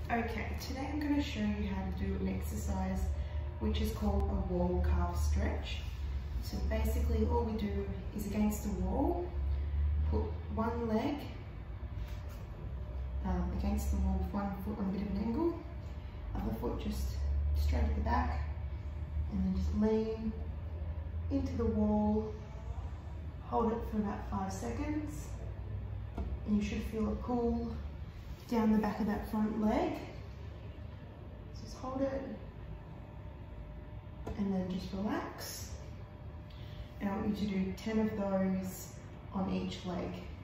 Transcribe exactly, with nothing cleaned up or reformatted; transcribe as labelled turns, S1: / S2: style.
S1: Okay, today I'm going to show you how to do an exercise which is called a wall calf stretch. So basically all we do is against the wall, put one leg um, against the wall with one foot on a bit of an angle, other foot just straight at the back, and then just lean into the wall, hold it for about five seconds, and you should feel a pull down the back of that front leg. Just hold it and then just relax. And I want you to do ten of those on each leg.